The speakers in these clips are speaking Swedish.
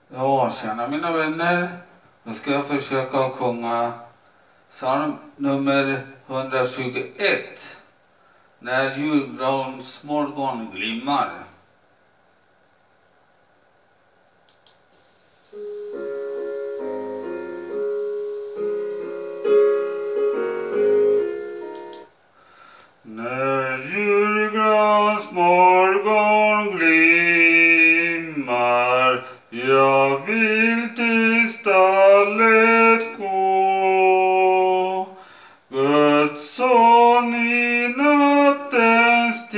Ja, tjena mina vänner. Nu ska jag försöka sjunga psalm nummer 121. När juldagsmorgon glimmar. När juldagsmorgon glimmar, jag vill till stallet gå. Guds son i nattens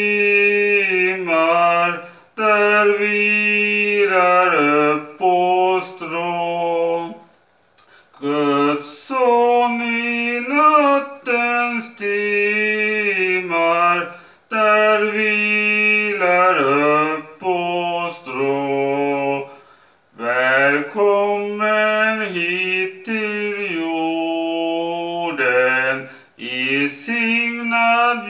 timmar, där vilar upp på strå. Guds son i nattens timmar, där vilar upp på strå. Välkommen hit till jorden i signad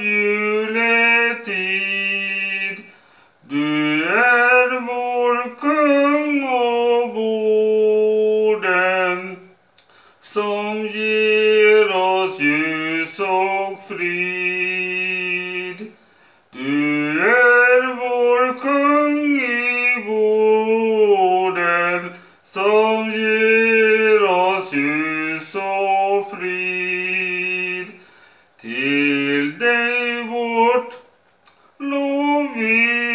juletid. Du är vår kung och borden, som ger oss ljus och frid. Du är vår kung i vården, som ger oss ljus och frid. Till dig vårt lov vi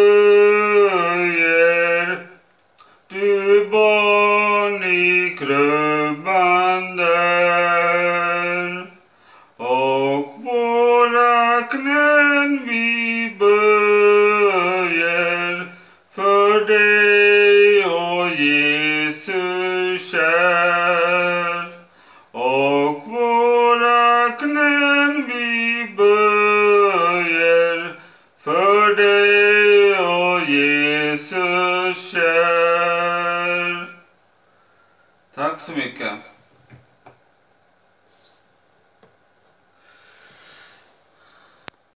höjer, du barn i krubban där, och våra knän vi böjer för dig och Jesus kär. Och våra knän vi böjer för dig och Jesus kär. Tack så mycket.